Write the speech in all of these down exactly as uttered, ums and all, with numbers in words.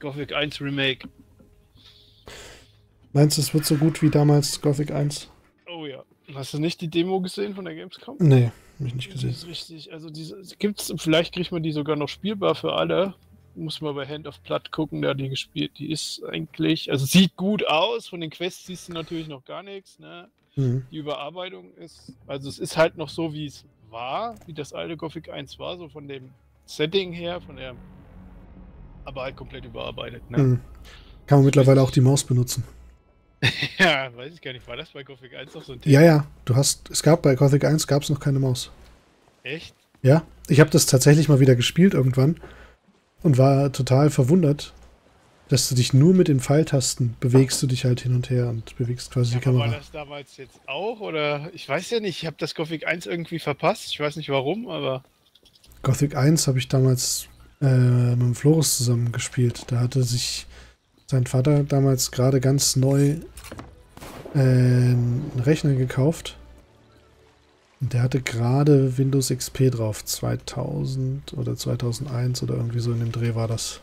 Gothic eins Remake. Meinst du, es wird so gut wie damals Gothic eins? Oh ja. Hast du nicht die Demo gesehen von der Gamescom? Nee, hab ich nicht Die gesehen. ist richtig, also diese gibt's, vielleicht kriegt man die sogar noch spielbar für alle. Muss man bei Hand of Blood gucken, da die gespielt. Die ist eigentlich, also sieht gut aus. Von den Quests siehst du natürlich noch gar nichts, ne? Mhm. Die Überarbeitung ist, also es ist halt noch so, wie es war, wie das alte Gothic eins war, so von dem Setting her, von der, aber halt komplett überarbeitet, ne? Mhm. Kann man mittlerweile auch die Maus benutzen. Ja, weiß ich gar nicht, war das bei Gothic eins noch so ein Thema? Ja, ja, du hast, es gab bei Gothic eins gab es noch keine Maus. Echt? Ja, ich habe das tatsächlich mal wieder gespielt irgendwann und war total verwundert, dass du dich nur mit den Pfeiltasten bewegst, du dich halt hin und her und bewegst quasi Ja, die aber Kamera. war das damals jetzt auch, oder? Ich weiß ja nicht, ich habe das Gothic eins irgendwie verpasst, ich weiß nicht warum, aber... Gothic eins habe ich damals äh, mit dem Floris zusammen gespielt. Da hatte sich sein Vater damals gerade ganz neu äh, einen Rechner gekauft. Und der hatte gerade Windows X P drauf. zweitausend oder zweitausendeins oder irgendwie so in dem Dreh war das.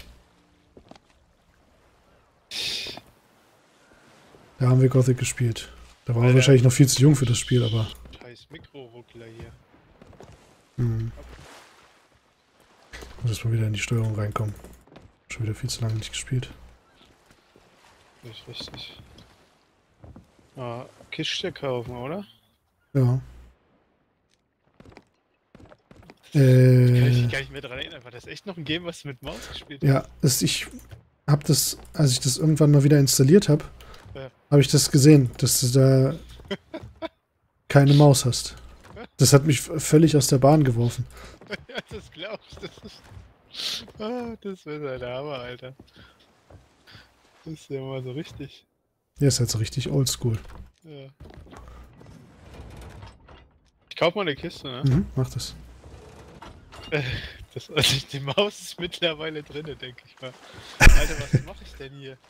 Da haben wir Gothic gespielt. Da waren wir Alter. wahrscheinlich noch viel zu jung für das Spiel, aber... Scheiß Mikroruckler hier. Hm. Muss jetzt mal wieder in die Steuerung reinkommen. Schon wieder viel zu lange nicht gespielt. Das ist richtig. Ah, Kiste kaufen, oder? Ja. Kann ich Äh, mich gar nicht mehr dran erinnern. War das echt noch ein Game, was du mit Maus gespielt hast? ja, es, ich habe das, als ich das irgendwann mal wieder installiert habe, Ja. habe ich das gesehen, dass du da keine Maus hast. Das hat mich v- völlig aus der Bahn geworfen. Ja, das glaubst du. Das ist... Ah, das wäre der Hammer, Alter. Das ist ja mal so richtig. Der ist halt so richtig oldschool. Ja. Ich kauf mal eine Kiste, ne? Mhm, mach das. Das, also die Maus ist mittlerweile drin, denke ich mal. Alter, was mache ich denn hier?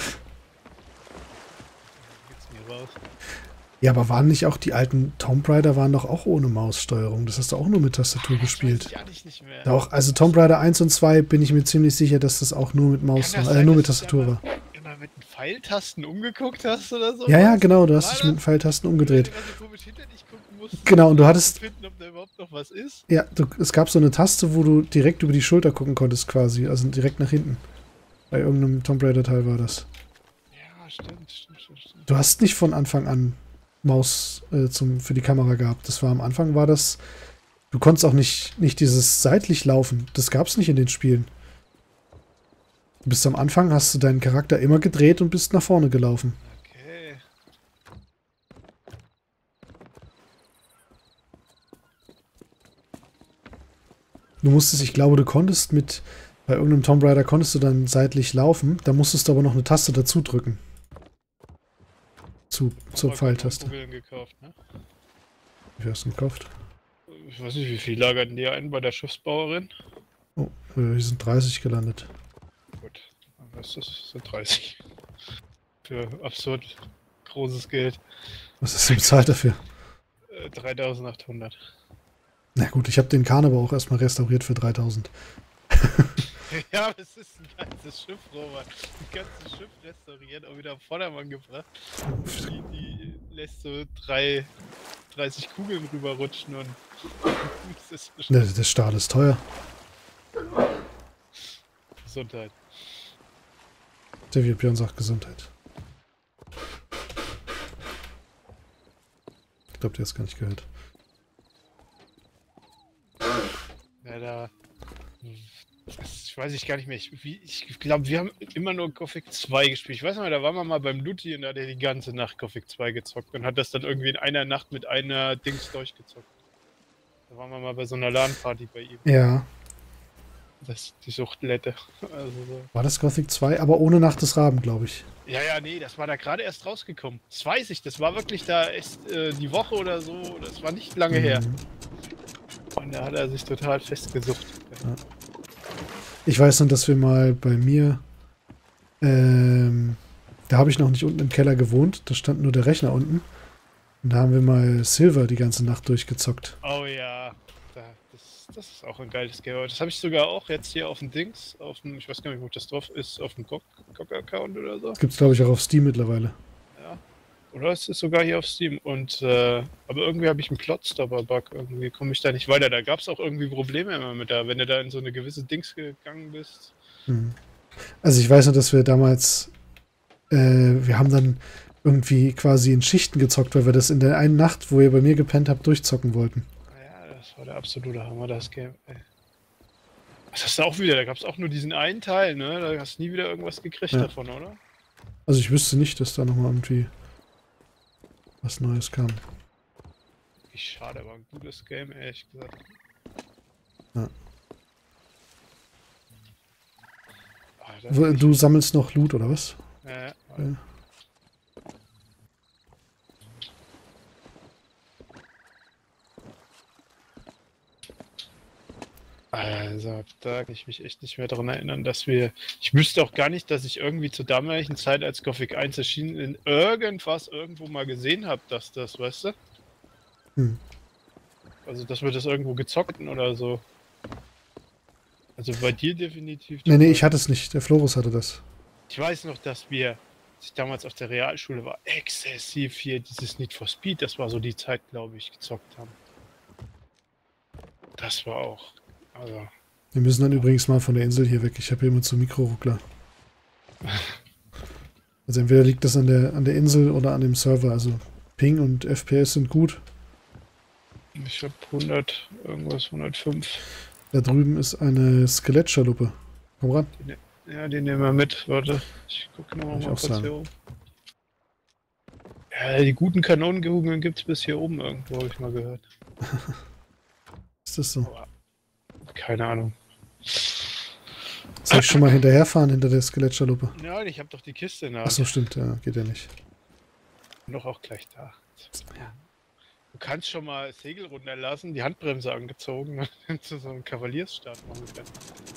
Geht's mir raus. Ja, aber waren nicht auch die alten Tomb Raider waren doch auch ohne Maussteuerung? Das hast du auch nur mit Tastatur Das weiß gespielt. ich ehrlich nicht mehr. Doch, also Tomb Raider eins und zwei bin ich mir ziemlich sicher, dass das auch nur mit Maus Kann das war, äh, sein, nur mit dass du Tastatur da war. mal immer mit den Pfeiltasten umgeguckt hast oder so? Ja, ja, genau, du War hast dich das? mit den Pfeiltasten umgedreht. Weil du so komisch hinter dich gucken musstest, Genau, und du um hattest- zu finden, ob da überhaupt noch was ist. Ja, du, es gab so eine Taste, wo du direkt über die Schulter gucken konntest quasi, also direkt nach hinten. Bei irgendeinem Tomb Raider Teil war das. Ja, stimmt, stimmt, stimmt, stimmt. Du hast nicht von Anfang an Maus äh, zum, für die Kamera gehabt. Das war am Anfang war das. Du konntest auch nicht, nicht dieses seitlich laufen. Das gab es nicht in den Spielen. Du bist am Anfang, hast du deinen Charakter immer gedreht und bist nach vorne gelaufen. Okay. Du musstest, ich glaube, du konntest mit, bei irgendeinem Tomb Raider konntest du dann seitlich laufen, da musstest du aber noch eine Taste dazu drücken. Zu, zur Mal Pfeiltaste. Kugeln gekauft, ne? Wie viel hast du gekauft? Ich weiß nicht, wie viel lagerten die ein bei der Schiffsbauerin? Oh, äh, hier sind dreißig gelandet. Gut, dann ist das sind dreißig. Für absurd großes Geld. Was hast du bezahlt dafür? Äh, dreitausendachthundert. Na gut, ich habe den Kahn aber auch erstmal restauriert für dreitausend. Ja, aber es ist ein ganzes Schiff, Robert. Ein ganzes Schiff restauriert, auch wieder auf Vordermann gebracht. Die, die lässt so drei, dreißig Kugeln rüberrutschen und das ist Der, bestimmt der Stahl ist teuer. Gesundheit. Der wie Björn sagt, Gesundheit. Ich glaube, der ist gar nicht gehört. Ja, da. Ich weiß ich gar nicht mehr. Ich, wie- ich glaube, wir haben immer nur Gothic zwei gespielt. Ich weiß noch, da waren wir mal beim Lutti und da hat er die ganze Nacht Gothic zwei gezockt und hat das dann irgendwie in einer Nacht mit einer Dings durchgezockt. Da waren wir mal bei so einer LAN-Party bei ihm. Ja. Das die Suchtlette. Also so. War das Gothic zwei? Aber ohne Nacht des Raben, glaube ich. Ja, ja, nee, das war da gerade erst rausgekommen. Das weiß ich, das war wirklich da erst äh, die Woche oder so. Das war nicht lange her. Mhm. Und da hat er sich total festgesucht. Ich weiß noch, dass wir mal bei mir, ähm, da habe ich noch nicht unten im Keller gewohnt, da stand nur der Rechner unten. Und da haben wir mal Silver die ganze Nacht durchgezockt. Oh ja, da, das, das, das ist auch ein geiles Game. Das habe ich sogar auch jetzt hier auf dem Dings, auf dem, ich weiß gar nicht, wo das drauf ist, auf dem G O G-Account oder so. Das gibt's, glaube ich, auch auf Steam mittlerweile. Ja. Oder es ist sogar hier auf Steam. Und äh, aber irgendwie habe ich einen Plotstopper-Bug. Irgendwie komme ich da nicht weiter. Da gab es auch irgendwie Probleme immer mit da, wenn du da in so eine gewisse Dings gegangen bist. Hm. Also ich weiß nur, dass wir damals, äh, wir haben dann irgendwie quasi in Schichten gezockt, weil wir das in der einen Nacht, wo ihr bei mir gepennt habt, durchzocken wollten. Ja, das war der absolute Hammer, das Game. Ey. Das hast du auch wieder, da gab es auch nur diesen einen Teil, ne? Da hast du nie wieder irgendwas gekriegt Ja. davon, oder? Also ich wüsste nicht, dass da nochmal irgendwie was Neues kam. Wie schade, aber ein gutes Game, ehrlich gesagt. Ja. Ah, Wo- Du sammelst noch Loot, oder was? äh, Ja. Also, da kann ich mich echt nicht mehr daran erinnern, dass wir... Ich wüsste auch gar nicht, dass ich irgendwie zur damaligen Zeit, als Gothic eins erschien, in irgendwas irgendwo mal gesehen habe, dass das, weißt du? Hm. Also, dass wir das irgendwo gezockt hatten oder so. Also bei dir definitiv. Nee, nee, ich hatte es nicht. Der Florus hatte das. Ich weiß noch, dass wir, als ich damals auf der Realschule war, exzessiv hier dieses Need for Speed, das war so die Zeit, glaube ich, gezockt haben. Das war auch... Also... Wir müssen dann übrigens mal von der Insel hier weg. Ich habe hier immer zu Mikroruckler. Also entweder liegt das an der, an der Insel oder an dem Server. Also Ping und F P S sind gut. Ich habe hundert, irgendwas, hundertfünf. Da drüben ist eine Skelettschaluppe. Komm ran. Die ne ja, die nehmen wir mit. Warte, ich gucke nochmal Kann ich mal auch kurz sagen. hier oben. Ja, die guten Kanonenkugeln gibt es bis hier oben irgendwo, habe ich mal gehört. Ist das so? Aber keine Ahnung. Soll ich schon mal hinterherfahren hinter der Skelettschaluppe? Ja, ich habe doch die Kiste in der Achso, stimmt. Ja, geht ja nicht. Bin doch auch gleich da. Du kannst schon mal das Segel runterlassen, die Handbremse angezogen und zu so einem Kavaliersstart machen können.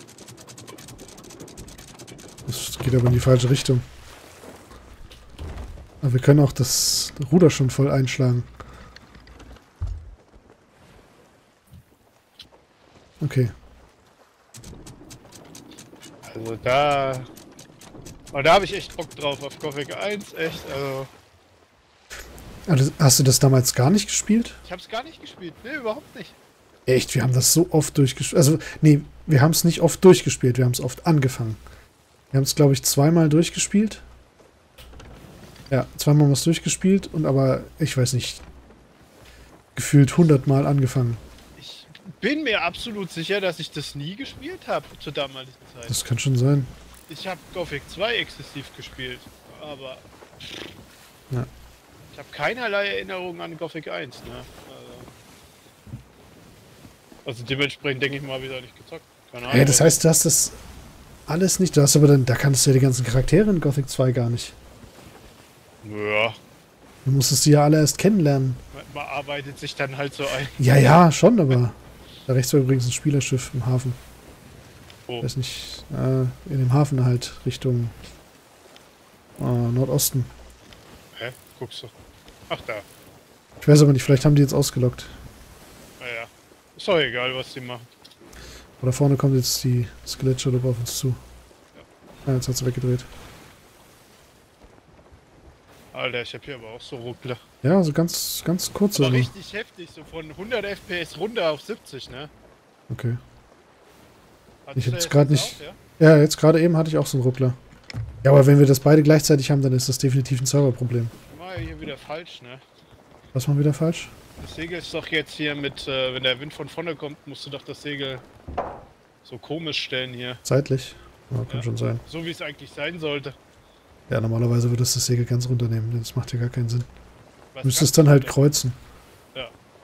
Das geht aber in die falsche Richtung. Aber wir können auch das Ruder schon voll einschlagen. Okay. Also da... Aber da habe ich echt Bock drauf auf Gothic eins, echt, also... Also, hast du das damals gar nicht gespielt? Ich habe es gar nicht gespielt, ne, überhaupt nicht. Echt, wir haben das so oft durchgespielt. Also, nee, wir haben es nicht oft durchgespielt, wir haben es oft angefangen. Wir haben es, glaube ich, zweimal durchgespielt. Ja, zweimal haben wir es durchgespielt und aber, ich weiß nicht, gefühlt hundertmal angefangen. Ich bin mir absolut sicher, dass ich das nie gespielt habe zur damaligen Zeit. Das kann schon sein. Ich habe Gothic zwei exzessiv gespielt, aber... Ja. Ich habe keinerlei Erinnerungen an Gothic eins, ne? Also, also dementsprechend denke ich mal, habe ich da nicht gezockt. Keine Ahnung. Ja, das heißt, du hast das alles nicht. Du hast aber dann, da kannst du ja die ganzen Charaktere in Gothic zwei gar nicht. Ja, Du musstest die ja alle erst kennenlernen. man, man arbeitet sich dann halt so ein. Ja, ja, schon, aber da rechts war übrigens ein Spielerschiff im Hafen. Oh. Weiß nicht, äh, in dem Hafen halt Richtung äh, Nordosten. Hä? Guckst du? Ach da. Ich weiß aber nicht, vielleicht haben die jetzt ausgelockt. Naja. Ist doch egal, was die machen. Oder vorne kommt jetzt die Skelettschaluppe auf uns zu. Ah, jetzt hat sie weggedreht. Alter, ich habe hier aber auch so Ruckler. Ja, so ganz, ganz kurze. Aber nur. richtig heftig, so von hundert F P S runter auf siebzig, ne? Okay. Hattest Ich du hab's jetzt grad das nicht- auch, ja? Ja, jetzt gerade eben hatte ich auch so einen Ruckler. Ja, aber wenn wir das beide gleichzeitig haben, dann ist das definitiv ein Serverproblem. War ja hier wieder falsch, ne? Was machen wir wieder falsch? Das Segel ist doch jetzt hier mit, äh, wenn der Wind von vorne kommt, musst du doch das Segel so komisch stellen hier. Zeitlich? Ja, kann Ja. schon sein. So wie es eigentlich sein sollte. Ja, normalerweise würde es das Segel ganz runternehmen. Das macht ja gar keinen Sinn. Was Du müsstest kannst dann du halt denn? kreuzen. Ja.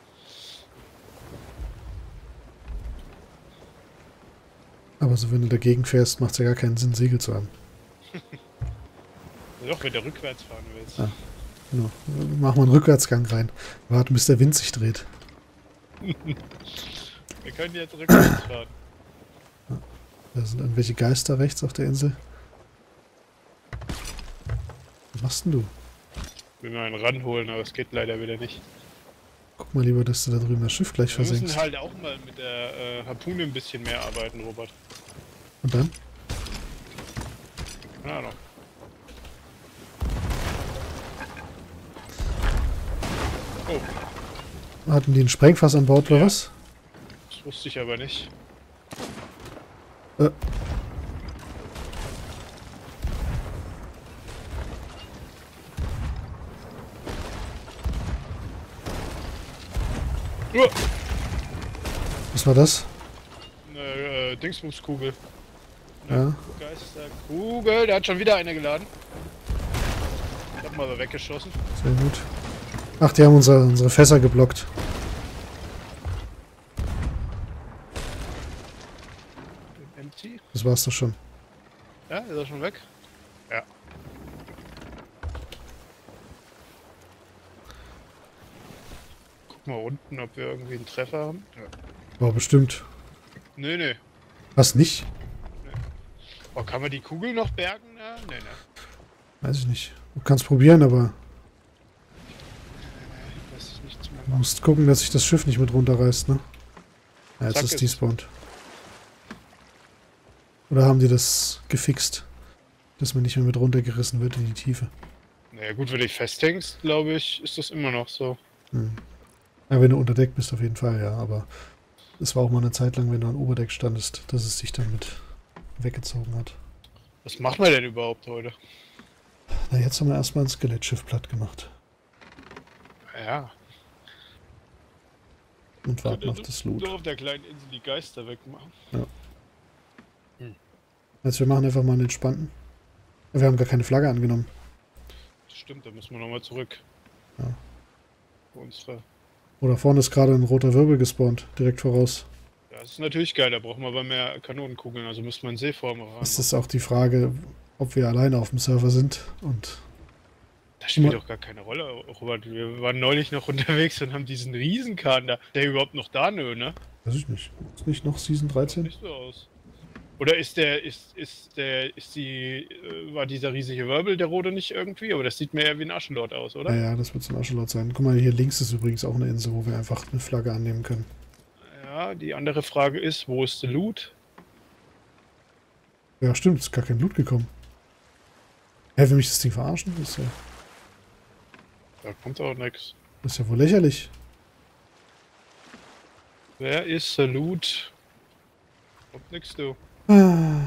Aber so, wenn du dagegen fährst, macht es ja gar keinen Sinn, Segel zu haben. Doch, wenn du rückwärts fahren willst. Ah. Genau. Mach mal einen Rückwärtsgang rein. Warten, bis der Wind sich dreht. Wir können jetzt rückwärts fahren. Da sind irgendwelche Geister rechts auf der Insel. Was machst denn du? Ich will mir einen ranholen, aber es geht leider wieder nicht. Guck mal lieber, dass du da drüben das Schiff gleich Wir versenkst. müssen halt auch mal mit der äh, Harpune ein bisschen mehr arbeiten, Robert. Und dann? Keine Ahnung. Oh, Hatten die ein Sprengfass an Bord oder Ja. was? das wusste ich aber nicht. Äh. Uh, Was war das? eine äh, Dingsbumskugel. Ja. Geisterkugel, der hat schon wieder eine geladen. Ich hab mal aber weggeschossen. Sehr gut. Ach, die haben unsere, unsere Fässer geblockt. Empty? Das war's doch schon. Ja, ist er schon weg? Ja. Guck mal unten, ob wir irgendwie einen Treffer haben. Ja. War bestimmt. Nee, nee. Was nicht? Oh, kann man die Kugel noch bergen? Ja, nee, nee. Weiß ich nicht. Du kannst probieren, aber Das ist nichts mehr du machen. musst gucken, dass sich das Schiff nicht mit runterreißt, ne? Ja, jetzt Zack, ist ist- despawned. Oder haben die das gefixt? Dass man nicht mehr mit runtergerissen wird in die Tiefe. Naja gut, wenn du dich festhängst, glaube ich, ist das immer noch so. Hm. Ja, wenn du unter Deck bist, auf jeden Fall, ja. Aber es war auch mal eine Zeit lang, wenn du an Oberdeck standest, dass es dich dann mit weggezogen hat. Was machen wir denn überhaupt heute? Na, jetzt haben wir erstmal ein Skelettschiff platt gemacht. Ja, Und warten auf das Loot. nur auf der kleinen Insel die Geister wegmachen. Jetzt, wir machen einfach mal einen entspannten. Wir haben gar keine Flagge angenommen. Das stimmt, da müssen wir nochmal zurück. Ja. Für unsere. Oder vorne ist gerade ein roter Wirbel gespawnt, direkt voraus. Ja, das ist natürlich geil, da brauchen wir aber mehr Kanonenkugeln, also müssen wir einen Seeform Es ran. ist auch die Frage, ob wir alleine auf dem Server sind. Und Das spielt immer- doch gar keine Rolle, Robert. Wir waren neulich noch unterwegs und haben diesen Riesenkahn da. Der überhaupt noch da, nö, ne? weiß ich nicht. Ist nicht noch Season dreizehn? Nicht so aus. Oder ist der, ist, ist der, ist die, äh, war dieser riesige Wirbel der rote nicht irgendwie? Aber das sieht mir eher wie ein Aschenlord aus, oder? Ja, ja, das wird so ein Aschelot sein. Guck mal, hier links ist übrigens auch eine Insel, wo wir einfach eine Flagge annehmen können. Ja, die andere Frage ist, wo ist der Loot? Ja, stimmt, ist gar kein Blut gekommen. Hä, will mich das Ding verarschen? Das ist ja, Da kommt auch nichts. das ist ja wohl lächerlich. Wer ist der Loot? Kommt nix, du. Ah.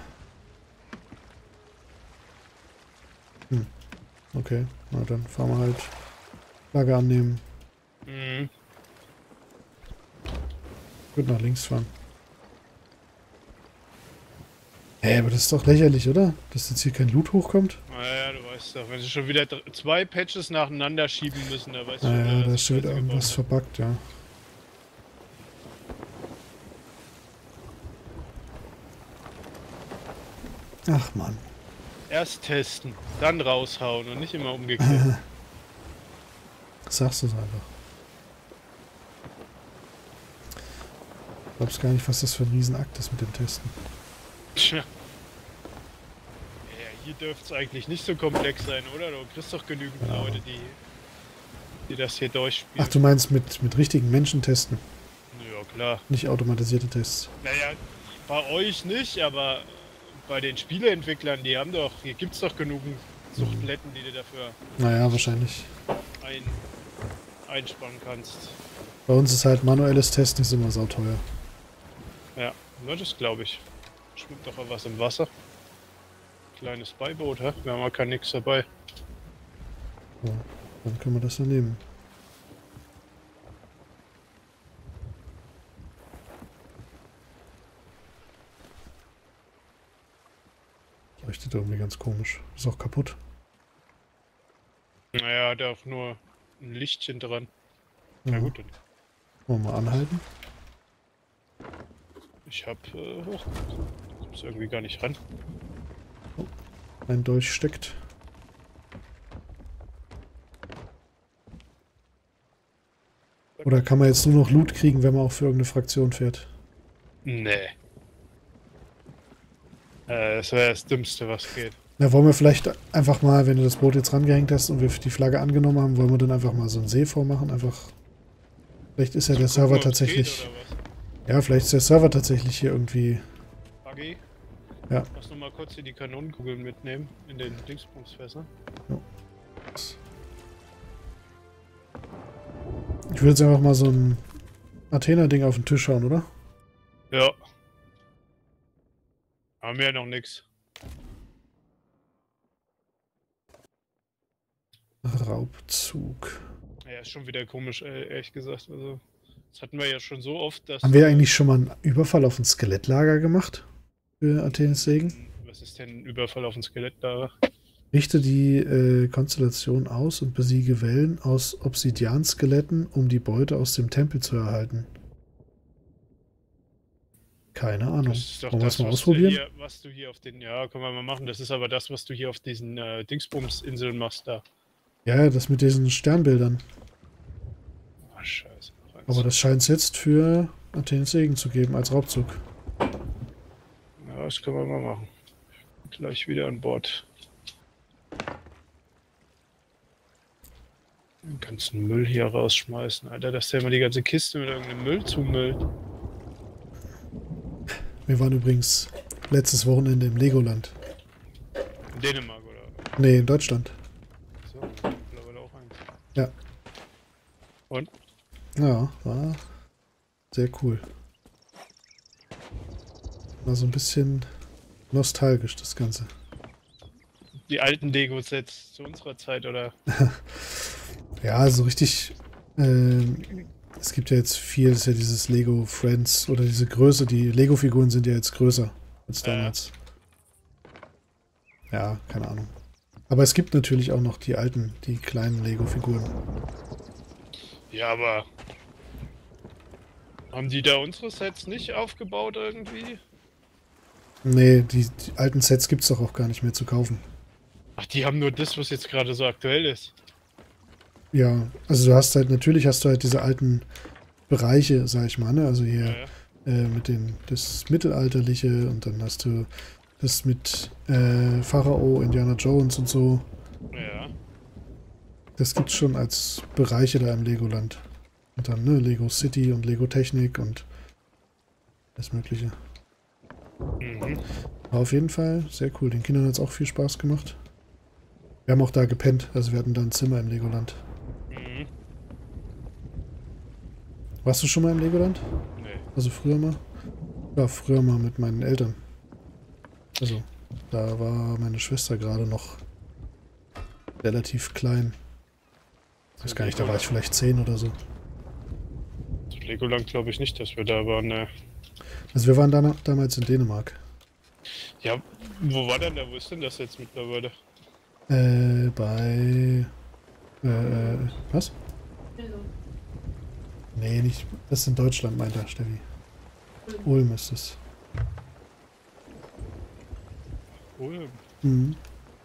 Hm. Okay, na dann fahren wir halt. Flagge annehmen. Mhm. Gut nach links fahren. Hä, aber das ist doch lächerlich, oder? Dass jetzt hier kein Loot hochkommt? Naja, du weißt doch, wenn sie schon wieder dr- zwei Patches nacheinander schieben müssen, da weißt du schon, Naja, wer da das ist schon wieder Scheiße irgendwas gebaut verbuggt, ja. Ach man. hat. Erst testen, dann raushauen und nicht immer umgekehrt. Sagst du es einfach. Ich glaub's gar nicht, was das für ein Riesenakt ist mit dem Testen. Tja. Ja, hier dürfte es eigentlich nicht so komplex sein, oder? Du kriegst doch genügend Ja. Leute, die, die das hier durchspielen. Ach, du meinst mit, mit richtigen Menschen testen, Ja, klar. nicht automatisierte Tests. Naja, bei euch nicht, aber bei den Spieleentwicklern, die haben doch, hier gibt's doch genügend Suchtplätten, die du dafür Naja, wahrscheinlich. ein, einspannen kannst. Bei uns ist halt manuelles Testen ist immer sauteuer. Ja, na, das glaube ich. Schwimmt doch auch was im Wasser. Kleines Beiboot, hä? Wir haben ja kein nix dabei. So, dann können wir das dann nehmen. Leuchtet irgendwie ganz komisch. Ist auch kaputt. Naja, hat auch nur ein Lichtchen dran. Na Ja. gut, dann. Wollen wir mal anhalten? Ich hab. Äh, oh, kommst irgendwie gar nicht ran. Ein Dolch steckt. Oder kann man jetzt nur noch Loot kriegen, wenn man auch für irgendeine Fraktion fährt? Nee. Äh, das wäre das Dümmste, was geht. Na, wollen wir vielleicht einfach mal, wenn du das Boot jetzt rangehängt hast und wir die Flagge angenommen haben, wollen wir dann einfach mal so einen See vormachen? Einfach Vielleicht ist ja Zu der gucken, Server ob's tatsächlich... geht, oder was? Ja, vielleicht ist der Server tatsächlich hier irgendwie... Agi? Ja. Lass noch mal kurz hier die Kanonenkugeln mitnehmen in den Dingsbumsfässer. Ja. Ich würde jetzt einfach mal so ein Athena-Ding auf den Tisch hauen, oder? Ja. Haben wir ja noch nix. Raubzug. Ja, ist schon wieder komisch, äh, ehrlich gesagt. Also, das hatten wir ja schon so oft, dass... Haben wir eigentlich schon mal einen Überfall auf ein Skelettlager gemacht? Für Athenes Segen? Was ist denn ein Überfall auf ein Skelettlager? Richte die äh, Konstellation aus und besiege Wellen aus Obsidian-Skeletten, um die Beute aus dem Tempel zu erhalten. Keine Ahnung. Das ist doch Wollen wir das, es mal was ausprobieren? Du hier, was du hier auf den... Ja, können wir mal machen. Das ist aber das, was du hier auf diesen äh, Dingsbums-Inseln machst da. Ja, das mit diesen Sternbildern. Oh, scheiße. Aber das scheint es jetzt für Athenes Segen zu geben als Raubzug. Ja, das können wir mal machen. Gleich wieder an Bord. Den ganzen Müll hier rausschmeißen, Alter, dass der immer die ganze Kiste mit irgendeinem Müll zumüllt. Wir waren übrigens letztes Wochenende im Legoland. In Dänemark, oder? Nee, in Deutschland. So, mittlerweile auch eins. Ja. Und? Ja, war sehr cool. War so ein bisschen nostalgisch, das Ganze. Die alten Lego-Sets zu unserer Zeit, oder? Ja, so richtig. Ähm, es gibt ja jetzt viel, das ist ja dieses Lego Friends oder diese Größe. Die Lego-Figuren sind ja jetzt größer als damals. Ja. ja, keine Ahnung. Aber es gibt natürlich auch noch die alten, die kleinen Lego-Figuren. Ja, aber haben die da unsere Sets nicht aufgebaut irgendwie? Nee, die, die alten Sets gibt es doch auch gar nicht mehr zu kaufen. Ach, die haben nur das, was jetzt gerade so aktuell ist. Ja, also du hast halt, natürlich hast du halt diese alten Bereiche, sag ich mal, ne? Also hier Ja, ja. äh, mit den, das Mittelalterliche und dann hast du das mit äh, Pharao, Indiana Jones und so. Ja. Das gibt's schon als Bereiche da im Legoland. Und dann, ne, Lego City und Lego Technik und das Mögliche. Mhm. Aber auf jeden Fall sehr cool. Den Kindern hat's auch viel Spaß gemacht. Wir haben auch da gepennt, also wir hatten da ein Zimmer im Legoland. Mhm. Warst du schon mal im Legoland? Nee. Also früher mal? Ja, früher mal mit meinen Eltern. Also, da war meine Schwester gerade noch relativ klein. Ich weiß gar nicht, da war ich vielleicht zehn oder so. Zu Legoland glaube ich nicht, dass wir da waren, ne. Also wir waren da, damals in Dänemark. Ja, wo war denn da? Wo ist denn das jetzt mittlerweile? Äh, bei... Äh, was? Nee, nicht... Das ist in Deutschland, meint er, Steffi. Ulm ist es. Ulm. Mhm.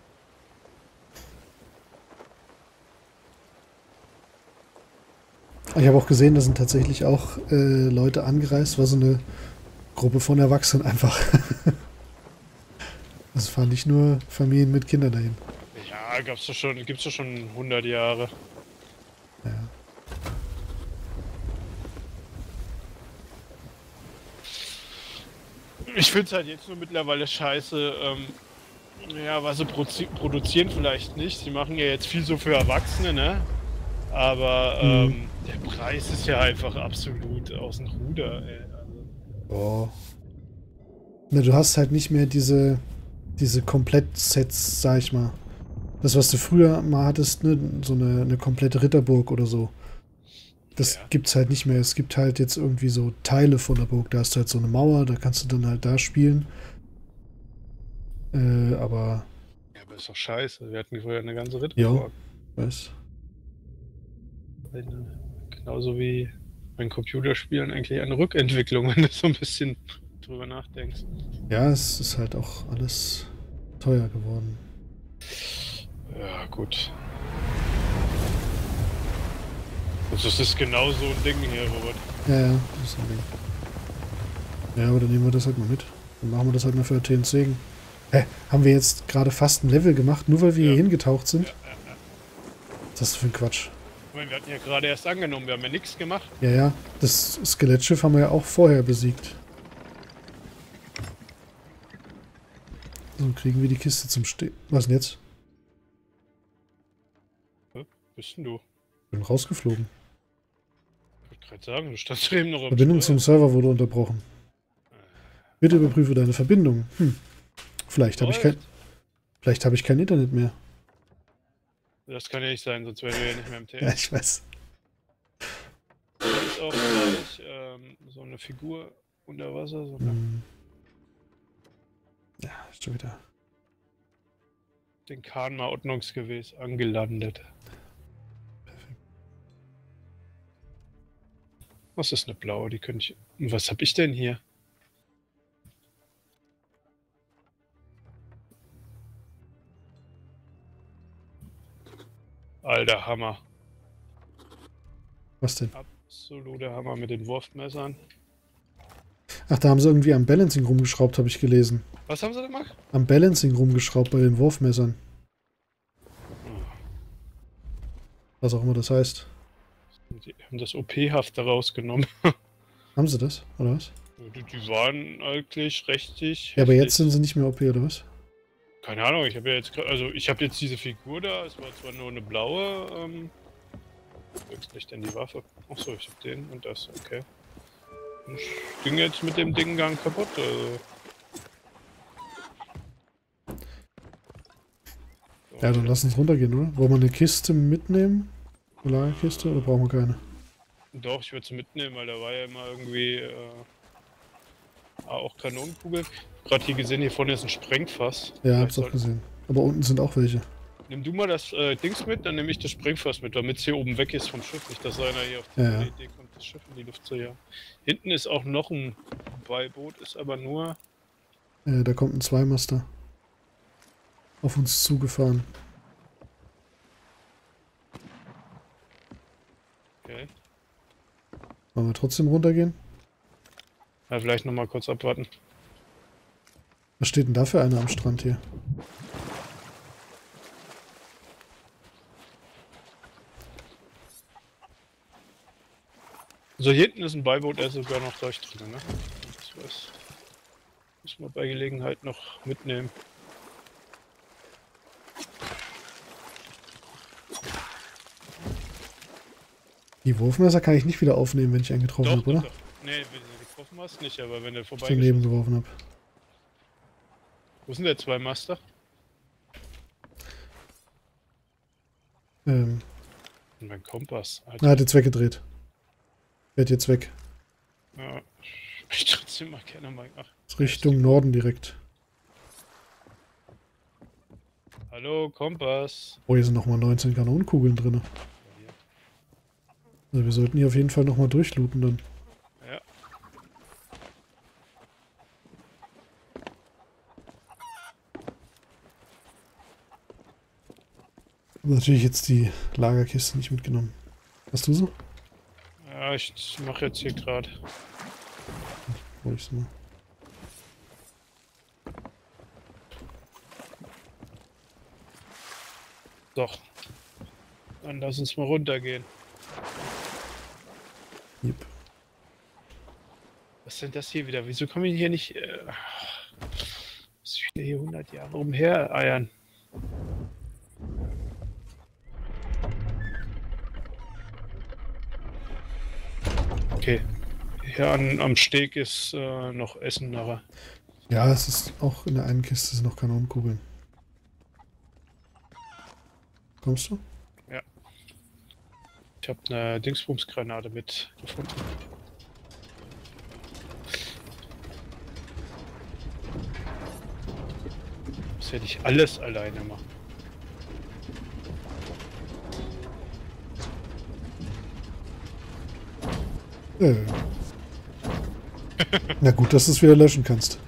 Ich habe auch gesehen, da sind tatsächlich auch äh, Leute angereist. War so eine Gruppe von Erwachsenen einfach. Es fahren nicht nur Familien mit Kindern dahin. Ja, gab's doch schon, gibt's doch schon hundert Jahre. Ja. Ich finde es halt jetzt nur mittlerweile scheiße. Ähm, ja, was sie produ produzieren vielleicht nicht. Sie machen ja jetzt viel so für Erwachsene, ne? Aber ähm, Mhm. der Preis ist ja einfach absolut aus dem Ruder, ey. Also, Oh. Na, du hast halt nicht mehr diese, diese Komplett-Sets, sag ich mal. Das, was du früher mal hattest, ne? So eine, eine komplette Ritterburg oder so. Das Ja. gibt's halt nicht mehr. Es gibt halt jetzt irgendwie so Teile von der Burg. Da hast du halt so eine Mauer, da kannst du dann halt da spielen. Äh, aber, ja, aber ist doch scheiße. Wir hatten früher eine ganze ja, Ritterburg. weiß. Genauso wie bei Computerspielen eigentlich eine Rückentwicklung, wenn du so ein bisschen drüber nachdenkst. Ja, es ist halt auch alles teuer geworden. Ja, gut. Also es ist genau so ein Ding hier, Robert. Ja, ja, das ist ein Ding. Ja, aber dann nehmen wir das halt mal mit. Dann machen wir das halt mal für Athenes Segen. Hä, haben wir jetzt gerade fast ein Level gemacht, nur weil wir Ja. hier hingetaucht sind? Ja, ja, ja. Was ist das für ein Quatsch? Ich meine, wir hatten ja gerade erst angenommen, wir haben ja nichts gemacht. Ja, ja. Das Skelettschiff haben wir ja auch vorher besiegt. So kriegen wir die Kiste zum Stehen. Was denn jetzt? Hä? Wo bist denn du? Ich bin rausgeflogen. Ich wollte gerade sagen, du standst eben noch am Verbindung Steuer. zum Server wurde unterbrochen. Bitte überprüfe deine Verbindung. Hm. Vielleicht habe ich kein... Läuft. Vielleicht habe ich kein Internet mehr. Das kann ja nicht sein, sonst wären wir ja nicht mehr im T Ja, S. ich weiß. Da ist auch gleich ähm, so eine Figur unter Wasser. So eine, Hm. Ja, ist schon wieder. den Kahn mal ordnungsgemäß angelandet. Perfekt. Was ist eine blaue? Die könnte ich. Und was habe ich denn hier? Alter Hammer. Was denn? Absoluter Hammer mit den Wurfmessern. Ach, da haben sie irgendwie am Balancing rumgeschraubt, habe ich gelesen. Was haben sie da gemacht? Am Balancing rumgeschraubt bei den Wurfmessern. Was auch immer das heißt. Die haben das O P-Haft da rausgenommen. Haben sie das, oder was? Die, die waren eigentlich richtig. Ja, aber heftig. jetzt sind sie nicht mehr O P, oder was? Keine Ahnung, ich habe ja jetzt grad- also ich habe jetzt diese Figur da, es war zwar nur eine blaue, ähm. Wechsle ich denn die Waffe? Achso, ich habe den und das, okay. Das ging jetzt mit dem Ding gang kaputt, also. So, Ja, dann lass uns runtergehen, oder? Wollen wir eine Kiste mitnehmen? Eine Lagerkiste, oder brauchen wir keine? Doch, ich würde sie mitnehmen, weil da war ja immer irgendwie äh, ah, auch Kanonenkugeln. Gerade hier gesehen, hier vorne ist ein Sprengfass. Ja, Vielleicht hab's auch soll- gesehen. Aber unten sind auch welche. Nimm du mal das äh, Dings mit, dann nehme ich das Sprengfass mit, damit es hier oben weg ist vom Schiff. Nicht, dass einer hier auf die Ja, ja. Idee kommt, das Schiff in die Luft zu jagen. Hinten ist auch noch ein Beiboot, ist aber nur. Äh, da kommt ein Zweimaster. Auf uns zugefahren. Okay. Wollen wir trotzdem runtergehen? Ja, vielleicht nochmal kurz abwarten. Was steht denn da für einer am Strand hier? So, hier hinten ist ein Beiboot, der ist sogar noch durch drin, ne? Das weiß. Müssen wir bei Gelegenheit noch mitnehmen. Die Wurfmesser kann ich nicht wieder aufnehmen, wenn ich einen getroffen habe, oder? doch. Nee, wenn du getroffen hast, nicht, aber wenn du Ich vorbei daneben geworfen habe. Wo sind der zwei Master? Ähm, Und mein Kompass. na, Alter. hat jetzt weggedreht. Fährt jetzt weg. Ja, ich trotzdem mal gerne mal. Ach, Ist Richtung Norden direkt. hallo, Kompass. Oh, hier sind nochmal neunzehn Kanonenkugeln drin. Also wir sollten hier auf jeden Fall nochmal durchlooten dann. Ja. Aber natürlich jetzt die Lagerkiste nicht mitgenommen. Hast du so? Ja, ich mache jetzt hier gerade. Hol ich so mal. Doch. Dann lass uns mal runtergehen. Yep. Was ist denn das hier wieder? Wieso komme ich hier nicht. Äh, muss ich wieder hier hundert Jahre umher eiern? Okay. Hier an, am Steg ist äh, noch Essen nachher. Ja, es ist auch in der einen Kiste sind noch Kanonenkugeln. Kommst du? Ich habe eine Dingsbumsgranate mit gefunden. Das hätte ich alles alleine machen. Äh. Na gut, dass du es wieder löschen kannst.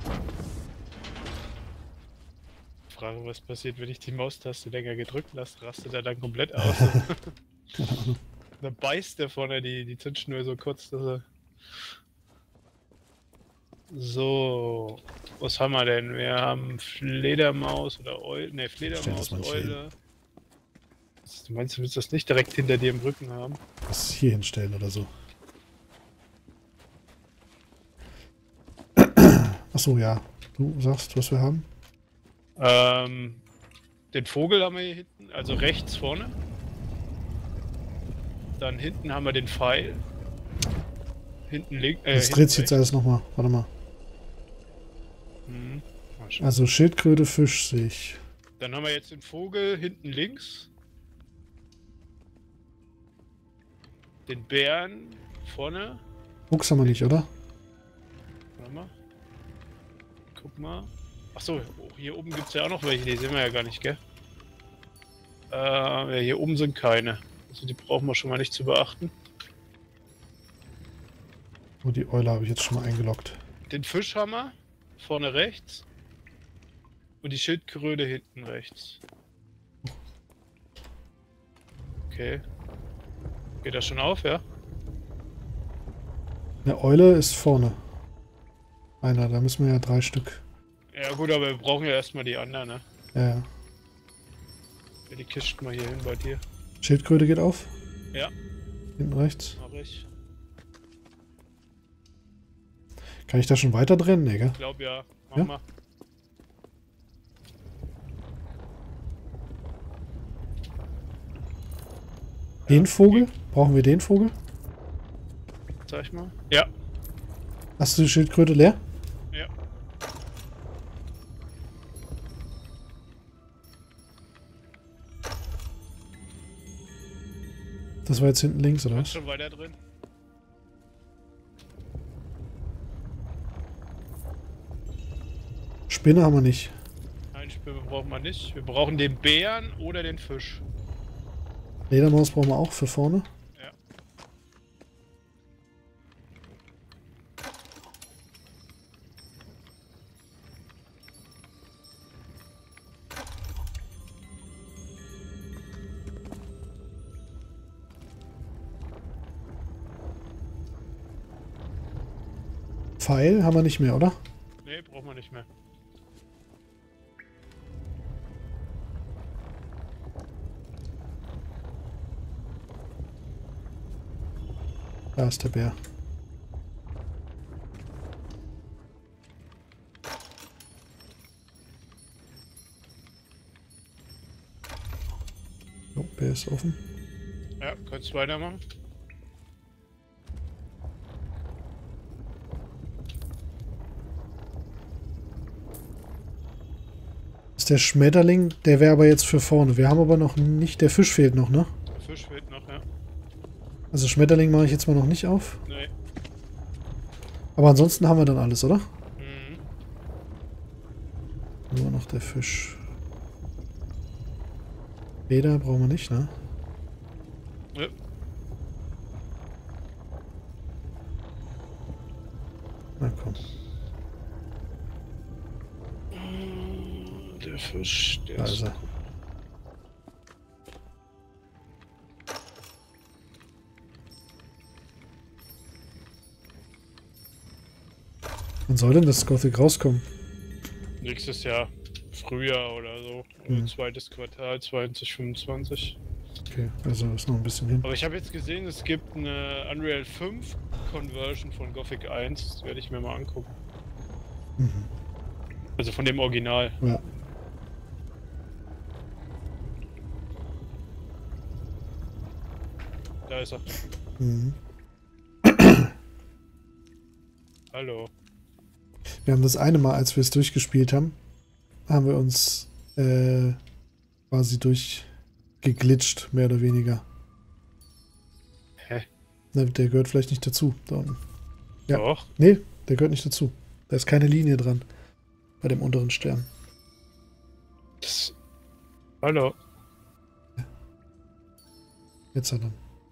Frage, was passiert, wenn ich die Maustaste länger gedrückt lasse, rastet er dann komplett aus. Keine Ahnung. Dann beißt der vorne die, die Zündschnur so kurz, dass er... So, was haben wir denn? Wir haben Fledermaus oder Eule, ne, Stell Fledermaus, das mal hier Eule. Du meinst, du willst das nicht direkt hinter dir im Rücken haben? Das hier hinstellen oder so. Achso, ja. Du sagst, was wir haben? Ähm, den Vogel haben wir hier hinten, also rechts vorne. Dann hinten haben wir den Pfeil. Hinten links. Äh, Das dreht sich jetzt alles nochmal. Warte mal. Hm. Also Schildkröte, Fisch sehe ich. Dann haben wir jetzt den Vogel hinten links. Den Bären vorne. Fuchs haben wir nicht, oder? Warte mal. Guck mal. Achso, hier oben gibt es ja auch noch welche, die sehen wir ja gar nicht, gell? Äh, ja, hier oben sind keine. Also die brauchen wir schon mal nicht zu beachten. Oh, die Eule habe ich jetzt schon mal eingeloggt. Den Fischhammer vorne rechts. Und die Schildkröte hinten rechts. Okay. Geht das schon auf, ja? Eine Eule ist vorne. Einer, da müssen wir ja drei Stück. Ja gut, aber wir brauchen ja erstmal die anderen, ne? Ja, ja. Ja, die Kisten mal hier hin bei dir. Schildkröte geht auf. Ja. Hinten rechts. Mach ich. Kann ich da schon weiter drehen? Nee, gell? Ich glaube ja. Mach Ja? mal. Den Ja, Vogel? Brauchen wir den Vogel? Sag ich mal. Ja. Hast du die Schildkröte leer? Ja. Das war jetzt hinten links, oder Ist was? schon weiter drin. Spinne haben wir nicht. Nein, Spinne brauchen wir nicht. Wir brauchen den Bären oder den Fisch. Ledermaus brauchen wir auch für vorne. Ja. Pfeil haben wir nicht mehr, oder? Nee, brauchen wir nicht mehr. Da ist der Bär. Oh, Bär ist offen. Ja, kannst du weitermachen. Ist der Schmetterling, der wäre aber jetzt für vorne. Wir haben aber noch nicht, der Fisch fehlt noch, ne? Der Fisch fehlt noch, ja. Also Schmetterling mache ich jetzt mal noch nicht auf. Nee. Aber ansonsten haben wir dann alles, oder? Mhm. Nur noch der Fisch. Leder brauchen wir nicht, ne? Ja. Na komm. Der Fisch, der Da ist... ist er. Wann soll denn das Gothic rauskommen? Nächstes Jahr. Frühjahr oder so. Oder Mhm. zweites Quartal zwanzig fünfundzwanzig. Okay, also ist noch ein bisschen hin. Aber ich habe jetzt gesehen, es gibt eine Unreal fünf Conversion von Gothic eins. Das werde ich mir mal angucken. Mhm. Also von dem Original. Ja. Da ist er. Mhm. Hallo. Wir haben das eine Mal, als wir es durchgespielt haben, haben wir uns äh, quasi durchgeglitscht, mehr oder weniger. Hä? Na, der gehört vielleicht nicht dazu. Da unten. Ja. Doch. Nee, der gehört nicht dazu. Da ist keine Linie dran. Bei dem unteren Stern. Das... Hallo. Jetzt hat er.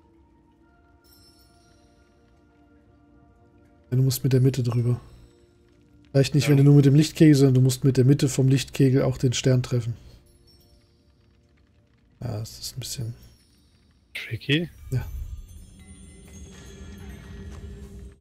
Ja, du musst mit der Mitte drüber. Vielleicht nicht, Ja. wenn du nur mit dem Lichtkegel, sondern du musst mit der Mitte vom Lichtkegel auch den Stern treffen. Ja, das ist ein bisschen... Tricky. Ja.